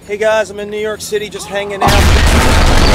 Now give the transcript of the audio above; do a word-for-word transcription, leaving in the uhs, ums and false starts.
Hey guys, I'm in New York City just hanging out.